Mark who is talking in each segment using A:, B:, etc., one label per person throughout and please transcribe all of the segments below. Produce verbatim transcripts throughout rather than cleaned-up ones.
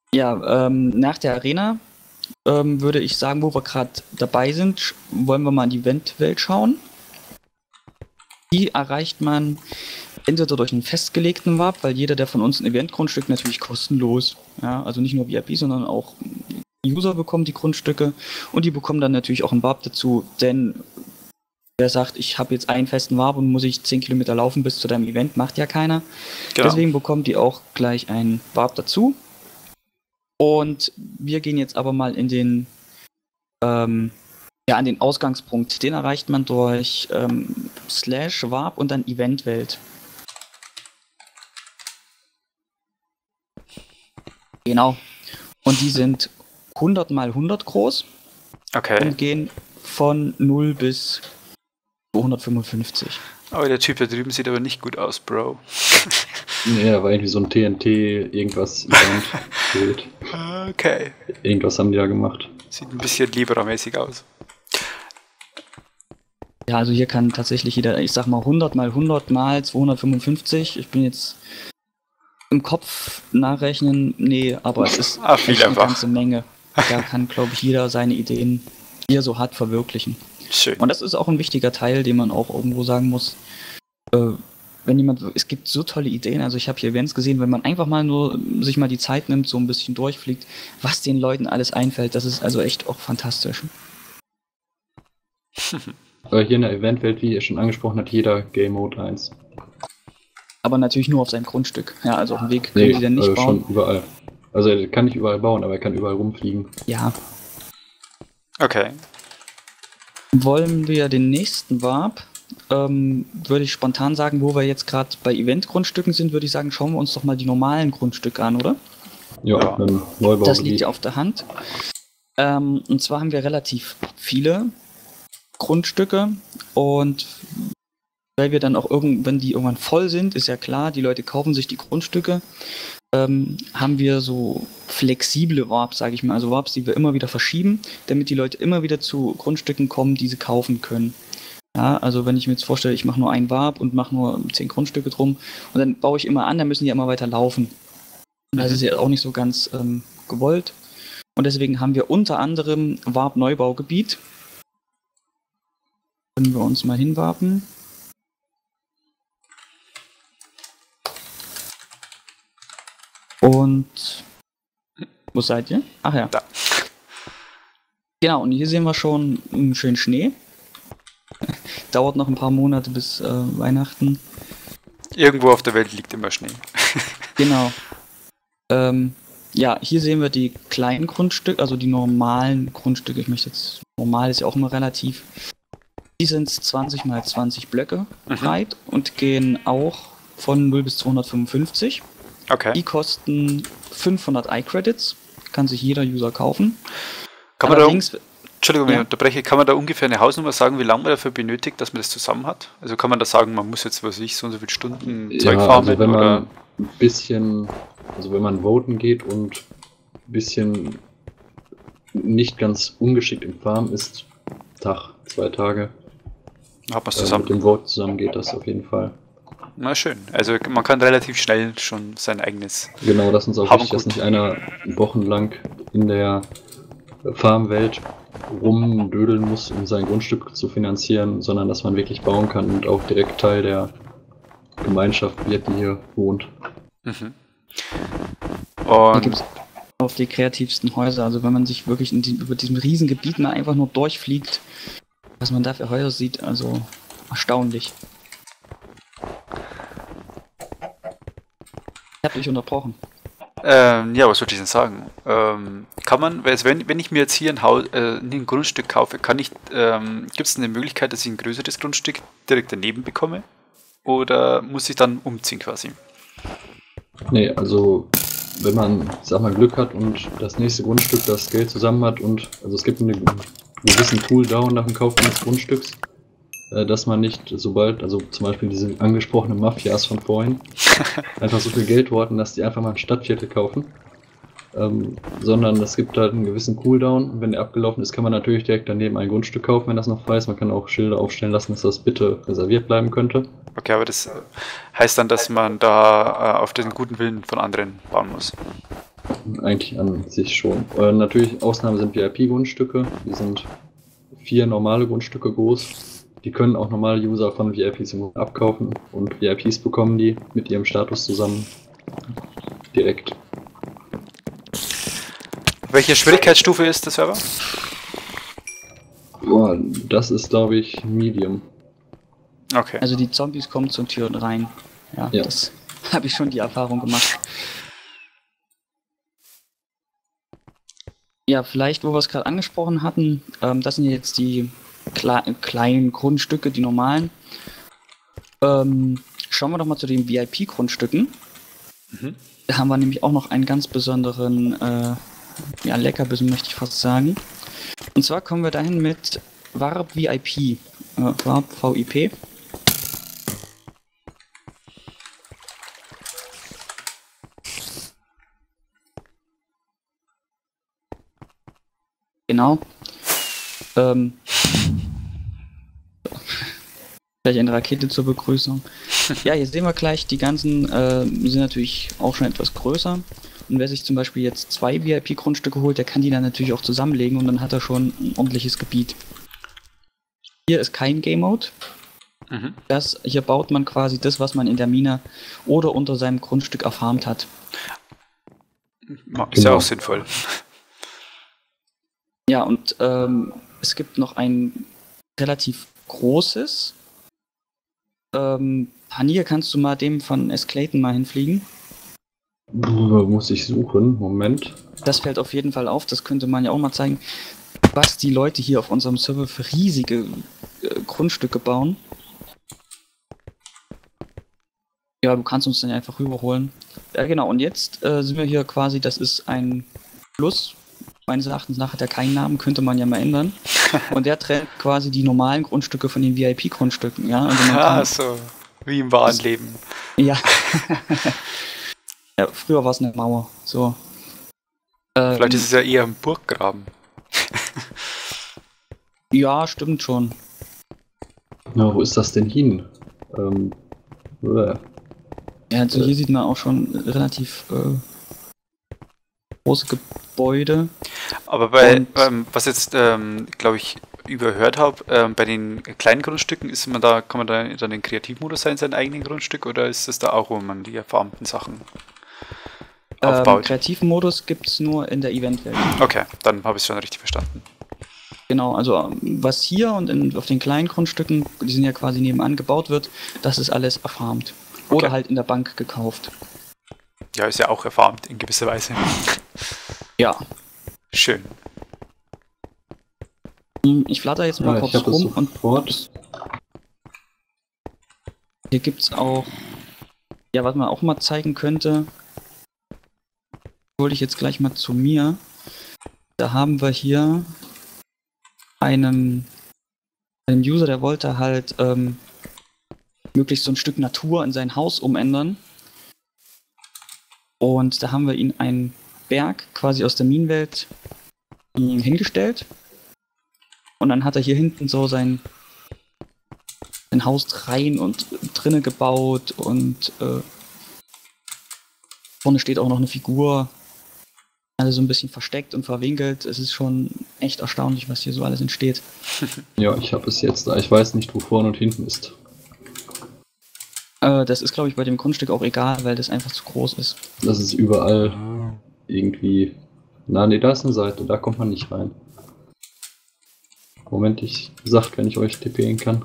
A: Ja, ähm, nach der Arena ähm, würde ich sagen, wo wir gerade dabei sind, wollen wir mal in die Eventwelt schauen. Die erreicht man entweder durch einen festgelegten Warp, weil jeder, der von uns ein Eventgrundstück natürlich kostenlos, ja, also nicht nur V I P, sondern auch User bekommen die Grundstücke und die bekommen dann natürlich auch einen Warp dazu, denn wer sagt, ich habe jetzt einen festen Warp und muss ich zehn Kilometer laufen bis zu deinem Event, macht ja keiner. Genau. Deswegen bekommt die auch gleich einen Warp dazu. Und wir gehen jetzt aber mal in den ähm, ja, an den Ausgangspunkt. Den erreicht man durch ähm, Slash Warp und dann Eventwelt. Genau. Und die sind hundert mal hundert groß.
B: Okay.
A: Und gehen von null bis zweihundertfünfundfünfzig.
B: Aber der Typ da drüben sieht aber nicht gut aus, Bro.
C: Nee, da war irgendwie so ein T N T, irgendwas Event.
B: Okay.
C: Irgendwas haben die da gemacht.
B: Sieht ein bisschen Libera-mäßig aus.
A: Ja, also hier kann tatsächlich jeder, ich sag mal hundert mal hundert mal zweihundertfünfundfünfzig. Ich bin jetzt im Kopf nachrechnen, nee, aber es ist
B: ah, viel
A: echt eine
B: einfach.
A: ganze Menge. Da kann, glaube ich, jeder seine Ideen, die er so hat, verwirklichen.
B: Schön.
A: Und das ist auch ein wichtiger Teil, den man auch irgendwo sagen muss. Äh, wenn jemand, es gibt so tolle Ideen, also ich habe hier Events gesehen, wenn man einfach mal nur sich mal die Zeit nimmt, so ein bisschen durchfliegt, was den Leuten alles einfällt, das ist also echt auch fantastisch.
C: Aber hier in der Eventwelt, wie ihr schon angesprochen habt, jeder Game Mode eins.
A: Aber natürlich nur auf seinem Grundstück. Ja, also auf dem Weg können
C: Nee,
A: die dann nicht
C: also
A: bauen.
C: schon überall. Also er kann nicht überall bauen, aber er kann überall rumfliegen.
A: Ja.
B: Okay.
A: Wollen wir den nächsten Warp, ähm, würde ich spontan sagen, wo wir jetzt gerade bei Event-Grundstücken sind, würde ich sagen, schauen wir uns doch mal die normalen Grundstücke an, oder?
C: Ja,
B: Ja.
C: ein Neubau.
A: Das liegt ja auf der Hand. Ähm, und zwar haben wir relativ viele Grundstücke und weil wir dann auch irgendwann, die irgendwann voll sind, ist ja klar, die Leute kaufen sich die Grundstücke, ähm, haben wir so flexible Warps, sage ich mal, also Warps, die wir immer wieder verschieben, damit die Leute immer wieder zu Grundstücken kommen, die sie kaufen können. Ja, also wenn ich mir jetzt vorstelle, ich mache nur einen Warp und mache nur zehn Grundstücke drum und dann baue ich immer an, dann müssen die immer weiter laufen. Und das ist ja auch nicht so ganz ähm, gewollt. Und deswegen haben wir unter anderem Warp-Neubaugebiet. Können wir uns mal hinwarpen. Und wo seid ihr? Ach ja.
B: Da.
A: Genau, und hier sehen wir schon einen schönen Schnee. Dauert noch ein paar Monate bis äh, Weihnachten.
B: Irgendwo auf der Welt liegt immer Schnee.
A: Genau. Ähm, ja, hier sehen wir die kleinen Grundstücke, also die normalen Grundstücke. Ich möchte jetzt, normal ist ja auch immer relativ. Die sind zwanzig mal zwanzig Blöcke
B: Mhm.
A: breit und gehen auch von null bis zweihundertfünfundfünfzig.
B: Okay.
A: Die kosten fünfhundert iCredits. Kann sich jeder User kaufen.
B: Kann man da,
A: Allerdings,
B: Entschuldigung, wenn
A: ja.
B: ich unterbreche, kann man da ungefähr eine Hausnummer sagen, wie lange man dafür benötigt, dass man das zusammen hat? Also kann man da sagen, man muss jetzt, was weiß ich, so und so viele Stunden
C: Ja,
B: Zeug farmen
C: also wenn man
B: oder...
C: ein bisschen, also wenn man voten geht und ein bisschen nicht ganz ungeschickt im Farm ist, Tag, zwei Tage.
B: Hat man es
C: Äh,
B: zusammen?
C: mit dem Vote zusammen geht das auf jeden Fall.
B: Na schön. Also man kann relativ schnell schon sein eigenes...
C: Genau, das ist uns auch
B: Haben
C: wichtig, dass
B: gut.
C: nicht einer wochenlang in der Farmwelt rumdödeln muss, um sein Grundstück zu finanzieren, sondern dass man wirklich bauen kann und auch direkt Teil der Gemeinschaft wird, die hier wohnt.
B: Mhm.
A: da
B: Und
A: gibt es auf die kreativsten Häuser. Also wenn man sich wirklich in die, über diesem riesen Gebiet mal einfach nur durchfliegt, was man da für Häuser sieht, also erstaunlich. Ich habe dich unterbrochen.
B: Ähm, ja, was wollte ich denn sagen? Ähm, kann man, also wenn, wenn ich mir jetzt hier ein, Haus, äh, ein Grundstück kaufe, kann ich, ähm, gibt es eine Möglichkeit, dass ich ein größeres Grundstück direkt daneben bekomme? Oder muss ich dann umziehen quasi?
C: Nee, also wenn man, sag mal, Glück hat und das nächste Grundstück das Geld zusammen hat und, also es gibt einen gewissen Cooldown nach dem Kauf eines Grundstücks, äh, dass man nicht sobald, also zum Beispiel diese angesprochenen Mafias von vorhin, einfach so viel Geld horten, dass die einfach mal ein Stadtviertel kaufen, ähm, sondern es gibt halt einen gewissen Cooldown und wenn der abgelaufen ist, kann man natürlich direkt daneben ein Grundstück kaufen, wenn das noch frei ist. Man kann auch Schilder aufstellen lassen, dass das bitte reserviert bleiben könnte.
B: Okay, aber das heißt dann, dass man da äh, auf den guten Willen von anderen bauen muss.
C: Eigentlich an sich schon. Äh, natürlich, Ausnahme sind V I P-Grundstücke. Die sind vier normale Grundstücke groß. Die können auch normale User von V I Ps abkaufen und V I Ps bekommen die mit ihrem Status zusammen direkt.
B: Welche Schwierigkeitsstufe ist der Server?
C: Boah, das ist, glaube ich, Medium.
B: Okay.
A: Also die Zombies kommen zur Tür rein. Ja,
C: Ja.
A: das habe ich schon die Erfahrung gemacht. Ja, vielleicht, wo wir es gerade angesprochen hatten, ähm, das sind jetzt die Kle kleinen Grundstücke, die normalen. Ähm, schauen wir doch mal zu den V I P-Grundstücken.
B: Mhm.
A: Da haben wir nämlich auch noch einen ganz besonderen äh, ja, Leckerbissen, möchte ich fast sagen. Und zwar kommen wir dahin mit Warp V I P. Äh, Warp V I P. Genau. Ähm, Gleich eine Rakete zur Begrüßung. Ja, hier sehen wir gleich, die ganzen äh, sind natürlich auch schon etwas größer. Und wer sich zum Beispiel jetzt zwei V I P-Grundstücke holt, der kann die dann natürlich auch zusammenlegen und dann hat er schon ein ordentliches Gebiet. Hier ist kein Game Mode.
B: Mhm.
A: Das, hier baut man quasi das, was man in der Mine oder unter seinem Grundstück erfarmt hat.
B: Ist ja
C: Genau.
B: auch sinnvoll.
A: Ja, und ähm, es gibt noch ein relativ großes. Ähm, Panier, kannst du mal dem von Esclaton mal hinfliegen?
C: Puh, muss ich suchen. Moment.
A: Das fällt auf jeden Fall auf, das könnte man ja auch mal zeigen, was die Leute hier auf unserem Server für riesige äh, Grundstücke bauen. Ja, du kannst uns dann einfach rüberholen. Ja, genau, und jetzt äh, sind wir hier quasi, das ist ein Fluss. Meines Erachtens nach hat er keinen Namen, könnte man ja mal ändern. Und der trennt quasi die normalen Grundstücke von den V I P-Grundstücken, ja. Also man
B: Ah,
A: kann,
B: so. Wie im wahren Leben.
A: ja. Ja, früher war es eine Mauer, so. Ähm,
B: Vielleicht ist es ja eher ein Burggraben.
A: Ja, stimmt schon.
C: Na, wo ist das denn hin? Ähm, äh,
A: Ja, also hier sieht man auch schon relativ äh, große Gebäude.
B: Aber bei,
A: Und-
B: ähm, was jetzt, ähm, glaube ich, überhört habe, ähm, bei den kleinen Grundstücken, ist man da, kann man da dann den Kreativmodus sein, sein eigenen Grundstück, oder ist es da auch, wo man die erfarmten Sachen
A: Ähm,
B: aufbaut?
A: Kreativmodus gibt es nur in der Eventwelt.
B: Okay, dann habe ich es schon richtig verstanden.
A: Genau, also ähm, was hier und in, auf den kleinen Grundstücken, die sind ja quasi nebenan gebaut wird, das ist alles erfarmt. Oder
B: Okay.
A: halt in der Bank gekauft.
B: Ja, ist ja auch erfarmt in gewisser Weise.
A: Ja.
B: Schön.
A: Hm, Ich flatter jetzt mal
C: ja,
A: kurz
C: ich habe es
A: rum und
C: sofort.
A: hier gibt es auch, ja, was man auch mal zeigen könnte, hole ich jetzt gleich mal zu mir. Da haben wir hier einen, einen User, der wollte halt ähm, möglichst so ein Stück Natur in sein Haus umändern. Und da haben wir ihn einen Berg quasi aus der Minenwelt ähm, hingestellt. Und dann hat er hier hinten so sein, sein Haus rein und drinnen gebaut und äh, vorne steht auch noch eine Figur. Also so ein bisschen versteckt und verwinkelt. Es ist schon echt erstaunlich, was hier so alles entsteht.
C: Ja, ich habe es jetzt da. Ich weiß nicht, wo vorne und hinten ist.
A: Äh, das ist, glaube ich, bei dem Grundstück auch egal, weil das einfach zu groß ist.
C: Das ist überall irgendwie. Na, nee, da ist eine Seite, da kommt man nicht rein. Moment, ich sag, wenn ich euch tippen kann.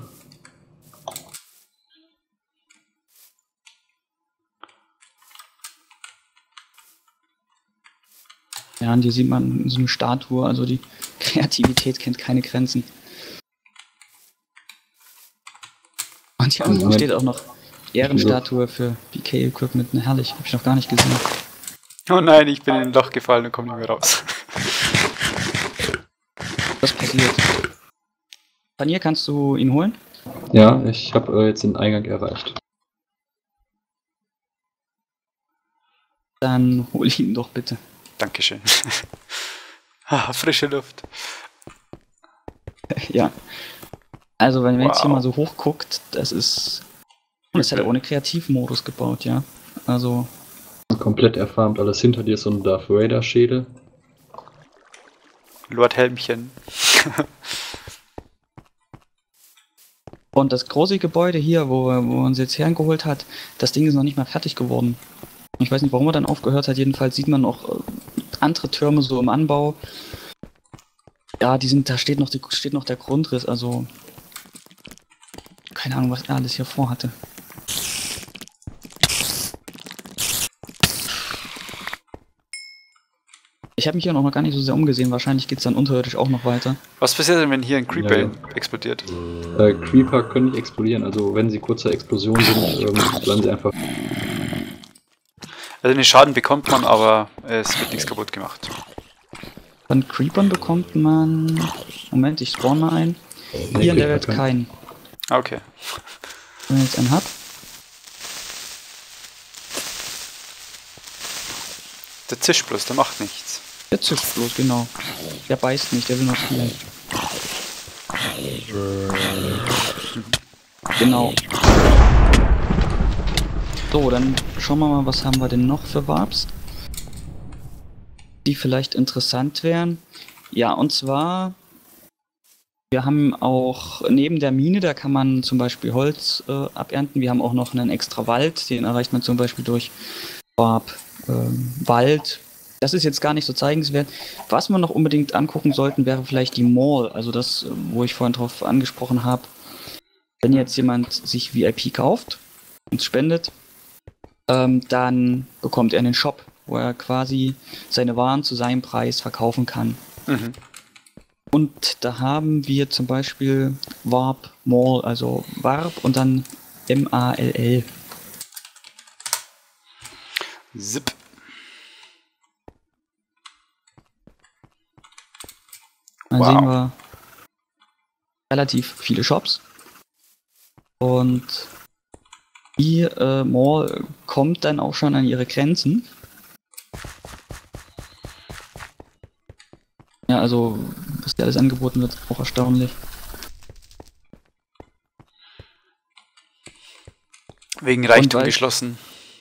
A: Ja, und hier sieht man so eine Statue, also die Kreativität kennt keine Grenzen. Und hier unten
C: Moment.
A: steht auch noch Ehrenstatue für B K-Equipment. Na, herrlich, habe ich noch gar nicht gesehen.
B: Oh nein, ich bin in ein Loch gefallen und komme nicht mehr raus.
A: Was passiert? Panier, kannst du ihn holen?
C: Ja, ich habe äh, jetzt den Eingang erreicht.
A: Dann hol ihn doch bitte.
B: Dankeschön. Ah, frische Luft.
A: Ja. Also, wenn man jetzt hier
B: Wow.
A: mal so hoch guckt, das ist. Und das hat er ohne Kreativmodus gebaut, ja. Also,
C: komplett erfarmt. Alles hinter dir ist so ein Darth Vader Schädel.
B: Lord Helmchen.
A: Und das große Gebäude hier, wo, wo er uns jetzt hergeholt hat, das Ding ist noch nicht mal fertig geworden. Ich weiß nicht, warum er dann aufgehört hat. Jedenfalls sieht man noch äh, andere Türme so im Anbau. Ja, die sind, da steht noch, die, steht noch der Grundriss, also keine Ahnung, was er alles hier vorhatte. Ich habe mich hier noch gar nicht so sehr umgesehen, wahrscheinlich geht es dann unterirdisch auch noch weiter.
B: Was passiert denn, wenn hier ein Creeper
C: Ja.
B: explodiert?
C: Äh, Creeper können nicht explodieren, also wenn sie kurz zur Explosion sind, ähm, bleiben sie einfach.
B: Also den Schaden bekommt man, aber es wird nichts kaputt gemacht.
A: Von Creepern bekommt man... Moment, ich spawn mal ein. Hier in der Welt keinen.
B: Ah, okay.
A: Wenn ich jetzt einen hab.
B: Der zischt bloß, der macht nichts.
A: Der zischt bloß, genau. Der beißt nicht, der will noch spielen. Genau. So, dann schauen wir mal, was haben wir denn noch für Warps, die vielleicht interessant wären. Ja, und zwar, wir haben auch neben der Mine, da kann man zum Beispiel Holz äh, abernten. Wir haben auch noch einen extra Wald, den erreicht man zum Beispiel durch Warp, ähm, Wald. Das ist jetzt gar nicht so zeigenswert. Was wir noch unbedingt angucken sollten, wäre vielleicht die Mall, also das, wo ich vorhin drauf angesprochen habe. Wenn jetzt jemand sich V I P kauft und spendet, ähm, dann bekommt er einen Shop, wo er quasi seine Waren zu seinem Preis verkaufen kann.
B: Mhm.
A: Und da haben wir zum Beispiel Warp Mall, also Warp und dann M A L L.
B: Zip.
A: Dann
B: Wow.
A: sehen wir relativ viele Shops. Und die äh, Mall kommt dann auch schon an ihre Grenzen. Ja, also, was hier alles angeboten wird, auch erstaunlich.
B: Wegen Reichtum
A: weil-
B: geschlossen.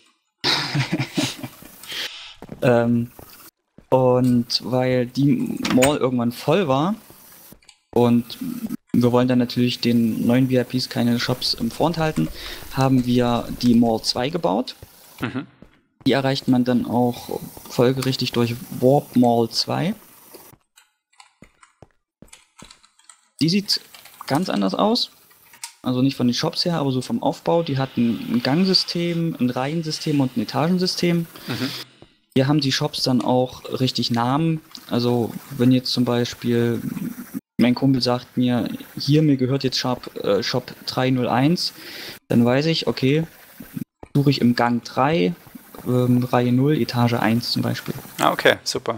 A: Ähm, und weil die Mall irgendwann voll war und wir wollen dann natürlich den neuen V I Ps keine Shops im vorenthalten, haben wir die Mall zwei gebaut.
B: Mhm.
A: Die erreicht man dann auch folgerichtig durch Warp Mall zwei. Die sieht ganz anders aus. Also nicht von den Shops her, aber so vom Aufbau. Die hat ein, ein Gangsystem, ein Reihensystem und ein Etagensystem.
B: Mhm.
A: Hier haben die Shops dann auch richtig Namen. Also wenn jetzt zum Beispiel mein Kumpel sagt mir, hier, mir gehört jetzt Shop, äh, Shop drei null eins, dann weiß ich, okay, suche ich im Gang drei, ähm, Reihe null, Etage eins zum Beispiel.
B: Ah, okay, super.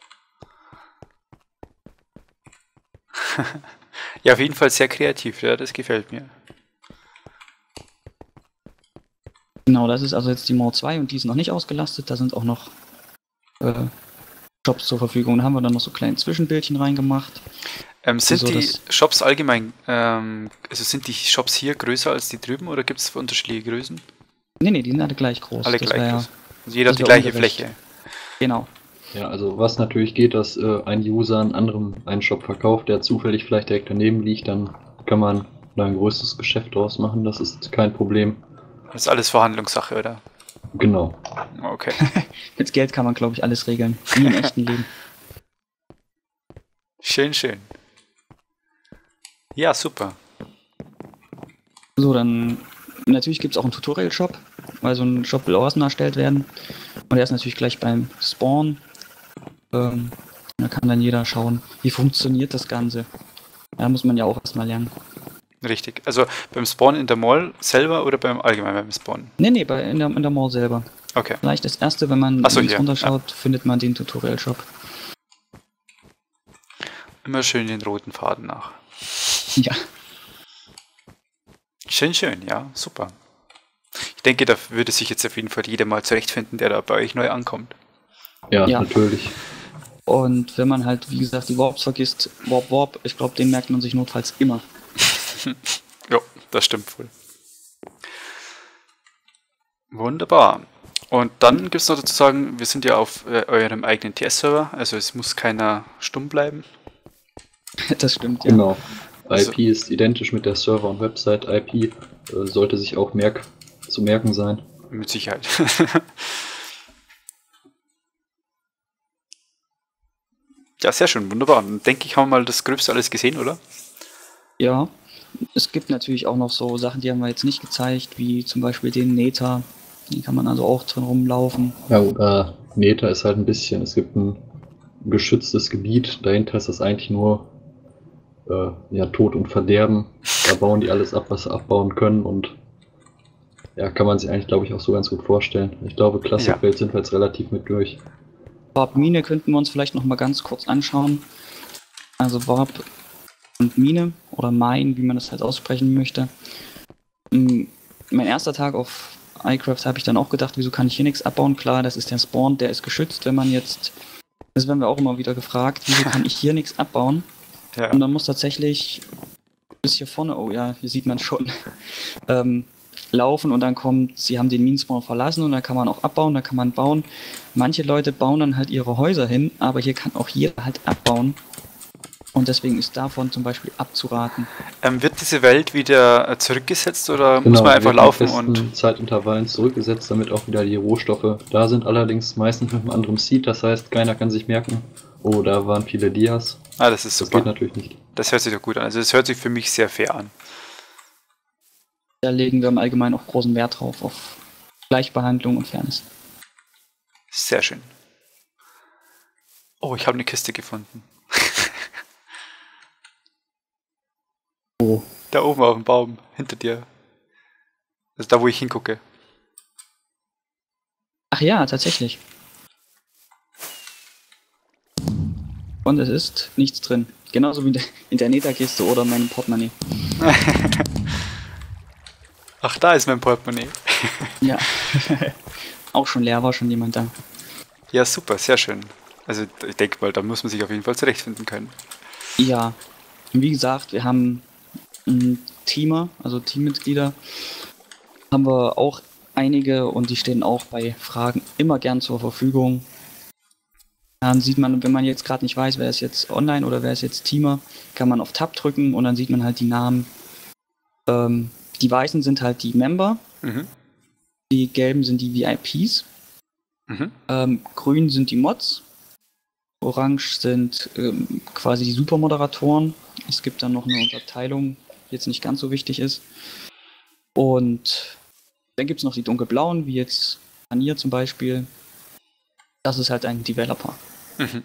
B: Ja, auf jeden Fall sehr kreativ, ja, das gefällt mir.
A: Genau, das ist also jetzt die Mall zwei und die ist noch nicht ausgelastet. Da sind auch noch äh, Shops zur Verfügung. Da haben wir dann noch so kleine Zwischenbildchen reingemacht.
B: Ähm, sind
A: Also
B: die
A: das-
B: Shops allgemein, ähm, also sind die Shops hier größer als die drüben oder gibt es unterschiedliche Größen?
A: Nee, nee, die sind alle gleich groß.
B: Alle
A: Das
B: gleich
A: wär-
B: groß. Also jeder
A: das
B: hat die
A: wär
B: gleiche
A: ungerecht.
B: Fläche.
A: Genau.
C: Ja, also was natürlich geht, dass äh, ein User einen anderen einen Shop verkauft, der zufällig vielleicht direkt daneben liegt, dann kann man da ein größeres Geschäft draus machen, das ist kein Problem.
B: Das ist alles Verhandlungssache, oder?
C: Genau.
B: Okay.
A: Mit Geld kann man, glaube ich, alles regeln. Wie im echten Leben.
B: Schön, schön. Ja, super.
A: So, dann natürlich gibt es auch einen Tutorial-Shop, weil so ein Shop will auch erstmal erstellt werden. Und der ist natürlich gleich beim Spawn. Ähm, da kann dann jeder schauen, wie funktioniert das Ganze. Da muss man ja auch erstmal lernen.
B: Richtig. Also beim Spawn in der Mall selber oder beim allgemein beim Spawn?
A: Nee, nee, bei, in, der, in der Mall selber.
B: Okay.
A: Vielleicht das erste, wenn man
B: Ach so,
A: links
B: hier,
A: runterschaut, findet man den Tutorial-Shop.
B: Immer schön den roten Faden nach.
A: Ja.
B: Schön, schön, ja, super. Ich denke, da würde sich jetzt auf jeden Fall jeder mal zurechtfinden, der da bei euch neu ankommt.
C: Ja,
A: Ja.
C: natürlich.
A: Und wenn man halt, wie gesagt, die Warps vergisst, Warp, Warp, ich glaube, den merkt man sich notfalls immer.
B: Ja, das stimmt wohl. Wunderbar. Und dann gibt es noch dazu sagen, wir sind ja auf äh, eurem eigenen T S-Server, also es muss keiner stumm bleiben.
A: Das stimmt, ja.
C: Genau.
B: Also-
C: I P ist identisch mit der Server- und Website-I P, äh, sollte sich auch merk zu merken sein.
B: Mit Sicherheit. Ja, sehr schön, wunderbar. Dann denke ich, haben wir mal das Gröbste alles gesehen, oder?
A: Ja, es gibt natürlich auch noch so Sachen, die haben wir jetzt nicht gezeigt, wie zum Beispiel den Neta. Den kann man also auch drin rumlaufen.
C: Ja, äh, Neta ist halt ein bisschen, es gibt ein geschütztes Gebiet, dahinter ist das eigentlich nur äh, ja, Tod und Verderben. Da bauen die alles ab, was sie abbauen können und ja, kann man sich eigentlich, glaube ich, auch so ganz gut vorstellen. Ich glaube, Classic-Welt
B: Ja.
C: sind wir jetzt relativ mit durch.
A: Warp Mine könnten wir uns vielleicht noch mal ganz kurz anschauen. Also Warp und Mine oder Mine, wie man das halt aussprechen möchte. Mm, Mein erster Tag auf iCraft habe ich dann auch gedacht, wieso kann ich hier nichts abbauen? Klar, das ist der Spawn, der ist geschützt, wenn man jetzt, das werden wir auch immer wieder gefragt, wieso kann ich hier nichts abbauen?
B: Ja.
A: Und dann muss tatsächlich bis hier vorne, oh ja, hier sieht man schon, ähm, laufen und dann kommt, sie haben den Minenspawn verlassen und dann kann man auch abbauen, da kann man bauen. Manche Leute bauen dann halt ihre Häuser hin, aber hier kann auch jeder halt abbauen. Und deswegen ist davon zum Beispiel abzuraten.
B: Ähm, wird diese Welt wieder äh, zurückgesetzt oder
C: Genau,
B: muss man einfach
C: wird in
B: laufen
C: festen
B: und.
C: Zeitintervallen zurückgesetzt, damit auch wieder die Rohstoffe da sind, allerdings meistens mit einem anderen Seed, das heißt, keiner kann sich merken, oh, da waren viele Dias.
B: Ah, das ist
C: Das
B: super.
C: geht natürlich nicht.
B: Das hört sich doch gut an. Also, das hört sich für mich sehr fair an.
A: Da legen wir im Allgemeinen auch großen Wert drauf, auf Gleichbehandlung und Fairness.
B: Sehr schön. Oh, ich habe eine Kiste gefunden.
A: Oh.
B: Da oben auf dem Baum, hinter dir. Also da, wo ich hingucke.
A: Ach ja, tatsächlich. Und es ist nichts drin. Genauso wie in der Neta-Kiste oder meinem Portemonnaie.
B: Ach, da ist mein Portemonnaie.
A: Ja. Auch schon leer, war schon jemand da.
B: Ja, super, sehr schön. Also ich denke mal, da muss man sich auf jeden Fall zurechtfinden können.
A: Ja. Und wie gesagt, wir haben einen Teamer, also Teammitglieder, haben wir auch einige und die stehen auch bei Fragen immer gern zur Verfügung. Dann sieht man, wenn man jetzt gerade nicht weiß, wer ist jetzt online oder wer ist jetzt Teamer, kann man auf Tab drücken und dann sieht man halt die Namen. Ähm, die weißen sind halt die Member,
B: Mhm.
A: die gelben sind die V I Ps,
B: Mhm.
A: ähm, grün sind die Mods, orange sind ähm, quasi die Supermoderatoren. Es gibt dann noch eine Unterteilung, die jetzt nicht ganz so wichtig ist. Und dann gibt es noch die dunkelblauen, wie jetzt Anir zum Beispiel. Das ist halt ein Developer.
B: Mhm.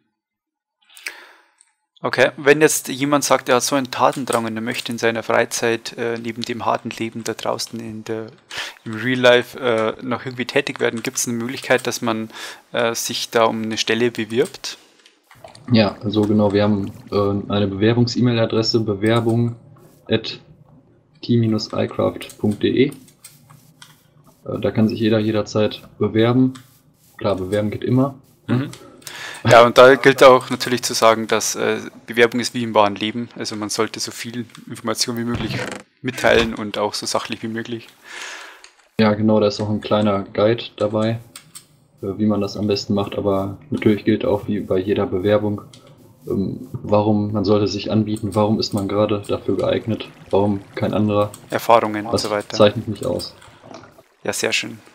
B: Okay, wenn jetzt jemand sagt, er hat so einen Tatendrang und er möchte in seiner Freizeit äh, neben dem harten Leben da draußen in der, im Real Life äh, noch irgendwie tätig werden, gibt es eine Möglichkeit, dass man äh, sich da um eine Stelle bewirbt?
C: Ja, also genau, wir haben äh, eine Bewerbungs-E-Mail-Adresse, bewerbung at t-icraft punkt de. Äh, da kann sich jeder jederzeit bewerben. Klar, bewerben geht immer.
B: Mhm. Ja, und da gilt auch natürlich zu sagen, dass äh, Bewerbung ist wie im wahren Leben. Also man sollte so viel Information wie möglich mitteilen und auch so sachlich wie möglich.
C: Ja, genau, da ist auch ein kleiner Guide dabei, äh, wie man das am besten macht, aber natürlich gilt auch wie bei jeder Bewerbung, ähm, warum man sollte sich anbieten, warum ist man gerade dafür geeignet, warum kein anderer,
B: Erfahrungen und
C: was
B: so weiter.
C: zeichnet mich aus.
B: Ja, sehr schön.